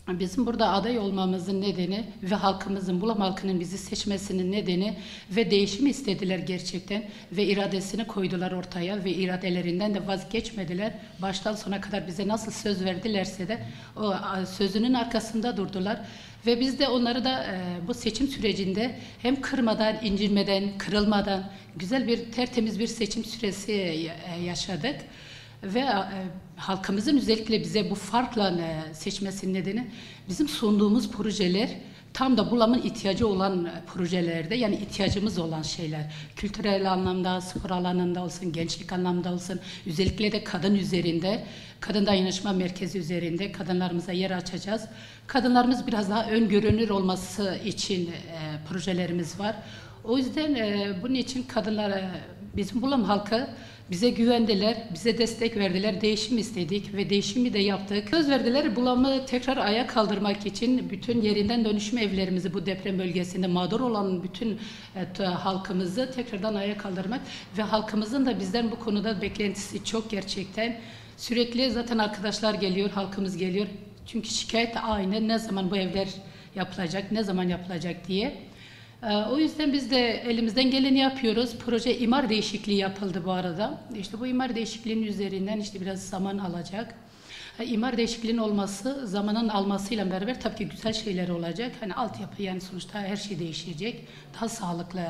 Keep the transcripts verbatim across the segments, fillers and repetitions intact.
Bizim burada aday olmamızın nedeni ve halkımızın, Bulam halkının bizi seçmesinin nedeni ve değişim istediler gerçekten ve iradesini koydular ortaya ve iradelerinden de vazgeçmediler. Baştan sona kadar bize nasıl söz verdilerse de o sözünün arkasında durdular. Ve biz de onları da e, bu seçim sürecinde hem kırmadan, incinmeden, kırılmadan güzel bir, tertemiz bir seçim süresi e, yaşadık. Ve e, halkımızın özellikle bize bu farkla e, seçmesinin nedeni bizim sunduğumuz projeler tam da Bulam'ın ihtiyacı olan e, projelerde, yani ihtiyacımız olan şeyler. Kültürel anlamda, spor alanında olsun, gençlik anlamda olsun, özellikle de kadın üzerinde, kadın dayanışma merkezi üzerinde kadınlarımıza yer açacağız. Kadınlarımız biraz daha ön görünür olması için e, projelerimiz var. O yüzden e, bunun için kadınlar, e, bizim Bulam halkı bize güvendiler, bize destek verdiler, değişim istedik ve değişimi de yaptık. Söz verdiler, Bulam'ı tekrar ayağa kaldırmak için bütün yerinden dönüşüm evlerimizi bu deprem bölgesinde mağdur olan bütün et, halkımızı tekrardan ayağa kaldırmak ve halkımızın da bizden bu konuda beklentisi çok gerçekten. Sürekli zaten arkadaşlar geliyor, halkımız geliyor. Çünkü şikayet aynı, ne zaman bu evler yapılacak, ne zaman yapılacak diye. O yüzden biz de elimizden geleni yapıyoruz. Proje imar değişikliği yapıldı bu arada. İşte bu imar değişikliğinin üzerinden işte biraz zaman alacak. İmar değişikliğinin olması, zamanın almasıyla beraber tabii ki güzel şeyler olacak. Hani altyapı, yani sonuçta her şey değişecek. Daha sağlıklı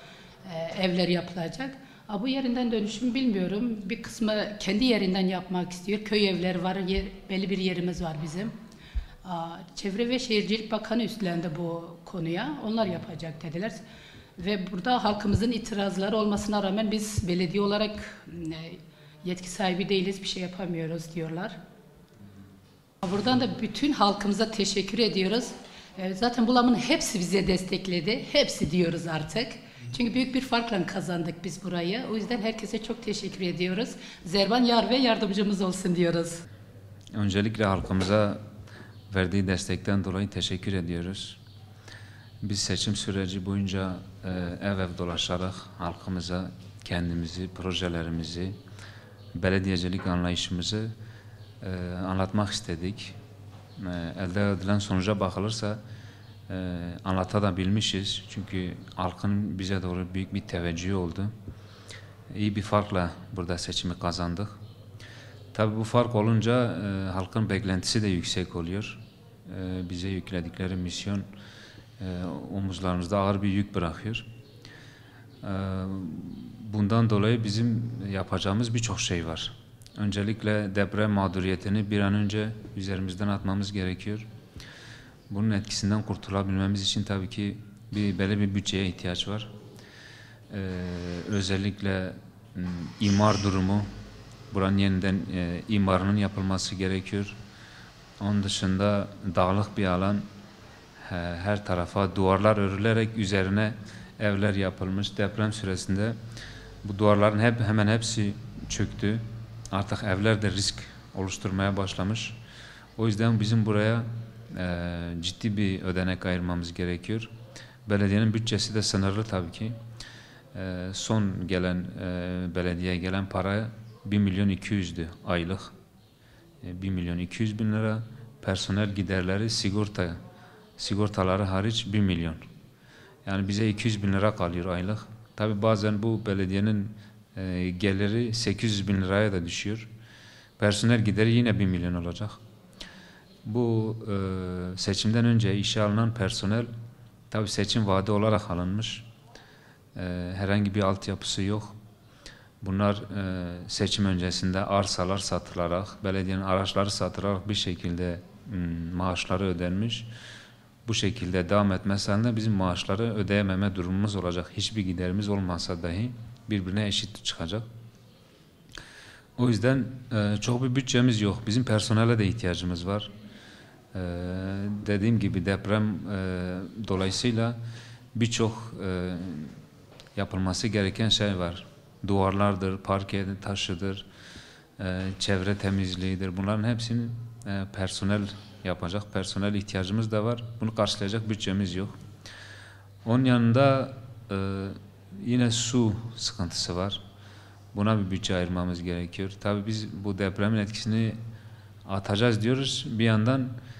e, evler yapılacak. Bu yerinden dönüşüm bilmiyorum. Bir kısmı kendi yerinden yapmak istiyor. Köy evleri var, yer, belli bir yerimiz var bizim. Çevre ve Şehircilik Bakanı üstlendi bu konuya. Onlar yapacak dediler. Ve burada halkımızın itirazları olmasına rağmen biz belediye olarak yetki sahibi değiliz, bir şey yapamıyoruz diyorlar. Buradan da bütün halkımıza teşekkür ediyoruz. Zaten Bulam'ın hepsi bize destekledi. Hepsi diyoruz artık. Çünkü büyük bir farkla kazandık biz burayı. O yüzden herkese çok teşekkür ediyoruz. Zerban yar ve yardımcımız olsun diyoruz. Öncelikle halkımıza verdiği destekten dolayı teşekkür ediyoruz. Biz seçim süreci boyunca e, ev ev dolaşarak halkımıza kendimizi, projelerimizi, belediyecilik anlayışımızı e, anlatmak istedik. E, elde edilen sonuca bakılırsa e, anlatabilmişiz. Çünkü halkın bize doğru büyük bir teveccühü oldu. İyi bir farkla burada seçimi kazandık. Tabii bu fark olunca e, halkın beklentisi de yüksek oluyor. E, bize yükledikleri misyon e, omuzlarımızda ağır bir yük bırakıyor. E, bundan dolayı bizim yapacağımız birçok şey var. Öncelikle deprem mağduriyetini bir an önce üzerimizden atmamız gerekiyor. Bunun etkisinden kurtulabilmemiz için tabii ki bir belli bir bütçeye ihtiyaç var. E, özellikle m, imar durumu, buranın yeniden e, imarının yapılması gerekiyor. Onun dışında dağlık bir alan, he, her tarafa duvarlar örülerek üzerine evler yapılmış. Deprem süresinde bu duvarların hep hemen hepsi çöktü. Artık evler de risk oluşturmaya başlamış. O yüzden bizim buraya e, ciddi bir ödenek ayırmamız gerekiyor. Belediyenin bütçesi de sınırlı tabii ki. E, son gelen e, belediyeye gelen para bir milyon iki yüzdü aylık. bir milyon iki yüz bin lira. Personel giderleri, sigorta sigortaları hariç bir milyon. Yani bize iki yüz bin lira kalıyor aylık. Tabi bazen bu belediyenin e, geliri sekiz yüz bin liraya da düşüyor. Personel gideri yine bir milyon olacak. Bu e, seçimden önce işe alınan personel tabi seçim vaadi olarak alınmış. E, herhangi bir altyapısı yok. Bunlar e, seçim öncesinde arsalar satılarak, belediyenin araçları satılarak bir şekilde m, maaşları ödenmiş. Bu şekilde devam etmesi halinde bizim maaşları ödeyememe durumumuz olacak. Hiçbir giderimiz olmasa dahi birbirine eşit çıkacak. O yüzden e, çok bir bütçemiz yok. Bizim personele de ihtiyacımız var. E, dediğim gibi deprem e, dolayısıyla birçok e, yapılması gereken şey var. Duvarlardır, parke taşıdır, e, çevre temizliğidir. Bunların hepsini e, personel yapacak. Personel ihtiyacımız da var. Bunu karşılayacak bütçemiz yok. Onun yanında e, yine su sıkıntısı var. Buna bir bütçe ayırmamız gerekiyor. Tabii biz bu depremin etkisini atacağız diyoruz. Bir yandan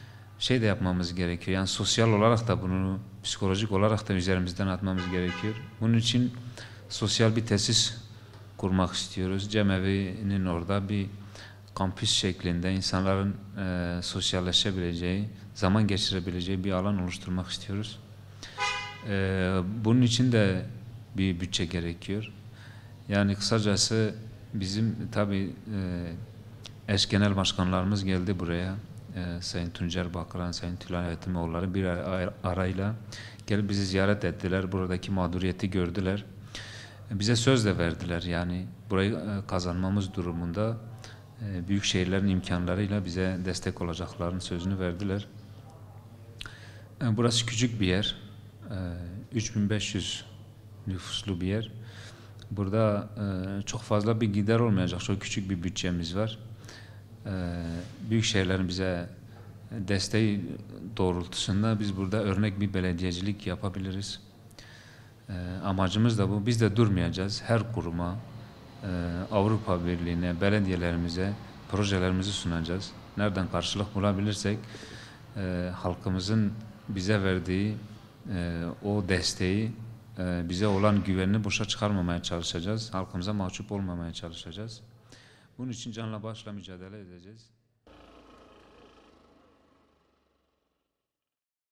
şey de yapmamız gerekiyor. Yani sosyal olarak da bunu, psikolojik olarak da üzerimizden atmamız gerekiyor. Bunun için sosyal bir tesis kurmak istiyoruz. Cemevi'nin orada bir kampüs şeklinde insanların e, sosyalleşebileceği, zaman geçirebileceği bir alan oluşturmak istiyoruz. E, bunun için de bir bütçe gerekiyor. Yani kısacası bizim tabii e, eş genel başkanlarımız geldi buraya. E, Sayın Tuncer Bakıran, Sayın Tülay Yetimoğulları bir ara, arayla gelip bizi ziyaret ettiler. Buradaki mağduriyeti gördüler. E, bize söz de verdiler. Yani burayı e, kazanmamız durumunda e, büyük şehirlerin imkanlarıyla bize destek olacaklarının sözünü verdiler. E, burası küçük bir yer. E, üç bin beş yüz nüfuslu bir yer. Burada e, çok fazla bir gider olmayacak, çok küçük bir bütçemiz var. E, büyük şehirlerin bize desteği doğrultusunda biz burada örnek bir belediyecilik yapabiliriz. E, amacımız da bu. Biz de durmayacağız. Her kuruma, e, Avrupa Birliği'ne, belediyelerimize projelerimizi sunacağız. Nereden karşılık bulabilirsek e, halkımızın bize verdiği e, o desteği, bize olan güvenini boşa çıkarmamaya çalışacağız. Halkımıza mahcup olmamaya çalışacağız. Bunun için canla başla mücadele edeceğiz.